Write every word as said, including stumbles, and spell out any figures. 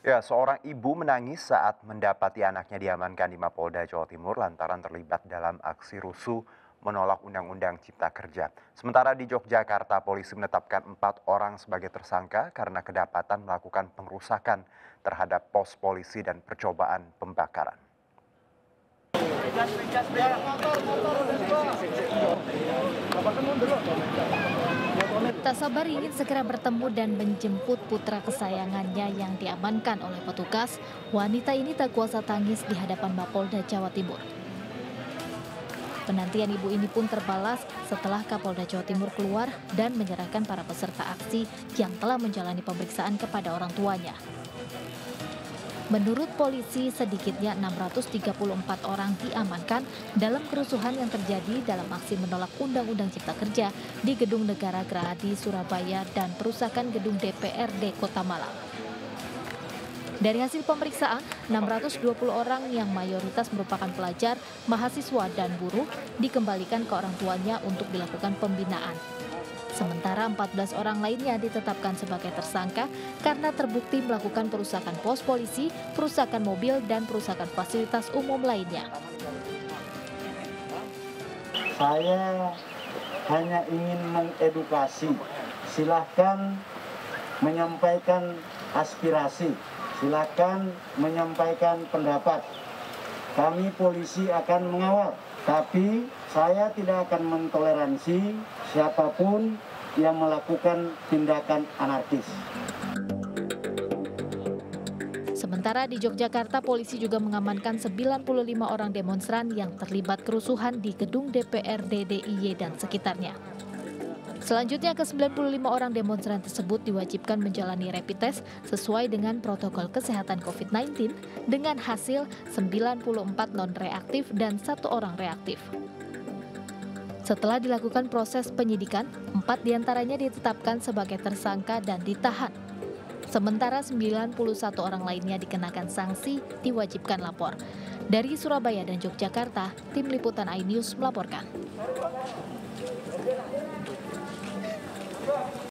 Ya, seorang ibu menangis saat mendapati anaknya diamankan di Mapolda Jawa Timur lantaran terlibat dalam aksi rusuh menolak Undang-Undang Cipta Kerja. Sementara di Yogyakarta, polisi menetapkan empat orang sebagai tersangka karena kedapatan melakukan pengerusakan terhadap pos polisi dan percobaan pembakaran. Tak sabar ingin segera bertemu dan menjemput putra kesayangannya yang diamankan oleh petugas, wanita ini tak kuasa tangis di hadapan Mapolda Jawa Timur. Penantian ibu ini pun terbalas setelah Kapolda Jawa Timur keluar dan menyerahkan para peserta aksi yang telah menjalani pemeriksaan kepada orang tuanya. Menurut polisi, sedikitnya enam ratus tiga puluh empat orang diamankan dalam kerusuhan yang terjadi dalam aksi menolak Undang-Undang Cipta Kerja di Gedung Negara Gerahadi, Surabaya, dan perusakan gedung D P R D Kota Malang. Dari hasil pemeriksaan, enam ratus dua puluh orang yang mayoritas merupakan pelajar, mahasiswa, dan buruh dikembalikan ke orang tuanya untuk dilakukan pembinaan. Sementara empat belas orang lainnya ditetapkan sebagai tersangka karena terbukti melakukan perusakan pos polisi, perusakan mobil, dan perusakan fasilitas umum lainnya. Saya hanya ingin mengedukasi, silahkan menyampaikan aspirasi, silahkan menyampaikan pendapat. Kami polisi akan mengawal, tapi saya tidak akan mentoleransi siapapun yang melakukan tindakan anarkis. Sementara di Yogyakarta, polisi juga mengamankan sembilan puluh lima orang demonstran yang terlibat kerusuhan di gedung D P R D D I Y dan sekitarnya. Selanjutnya, ke sembilan puluh lima orang demonstran tersebut diwajibkan menjalani rapid test sesuai dengan protokol kesehatan covid sembilan belas dengan hasil sembilan puluh empat non-reaktif dan satu orang reaktif. Setelah dilakukan proses penyidikan, empat diantaranya ditetapkan sebagai tersangka dan ditahan. Sementara sembilan puluh satu orang lainnya dikenakan sanksi diwajibkan lapor. Dari Surabaya dan Yogyakarta, Tim Liputan iNews melaporkan.